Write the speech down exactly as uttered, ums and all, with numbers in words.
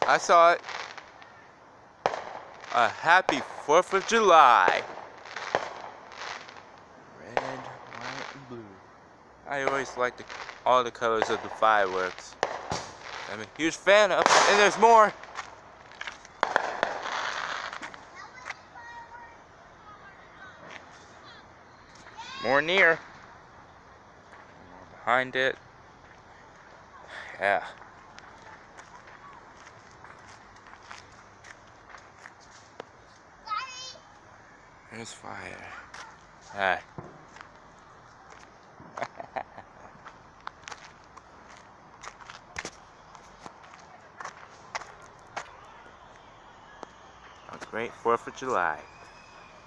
I saw it. A happy fourth of July. Red, white, and blue. I always like the, all the colors of the fireworks. I'm a huge fan of, and there's more. More near. More behind it. Yeah. There's fire. Alright. A great fourth of July.